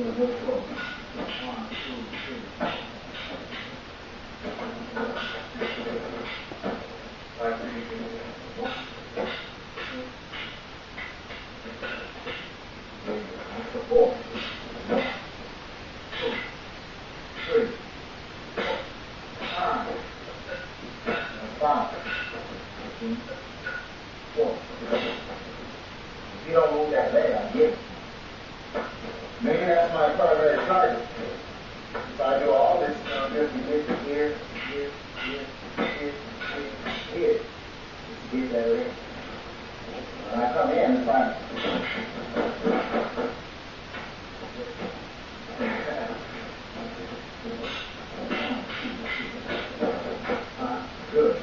You don't move that leg, I get it. Maybe that's my primary target. If I do all this, just here, here. Get that leg. When I come in, it's fine. Good.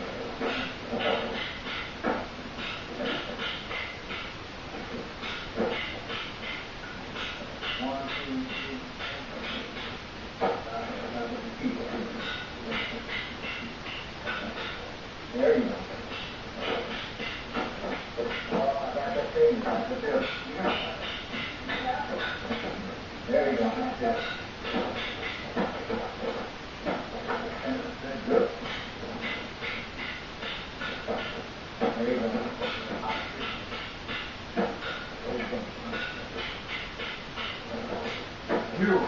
There you go. Oh, I got that thing. There you go. That's good. There you go. You.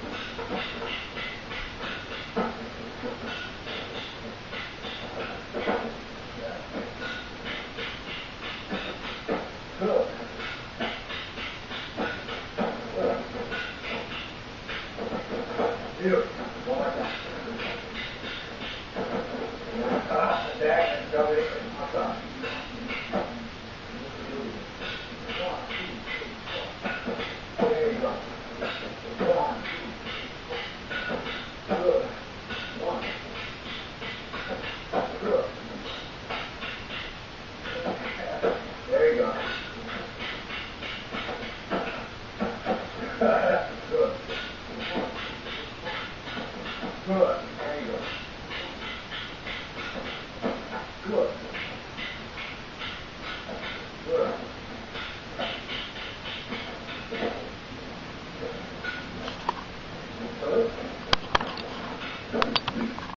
Good. Beautiful. One more time. Back and double it. Outside. There you go. One. Good. One. Good. There you go. Good. Good.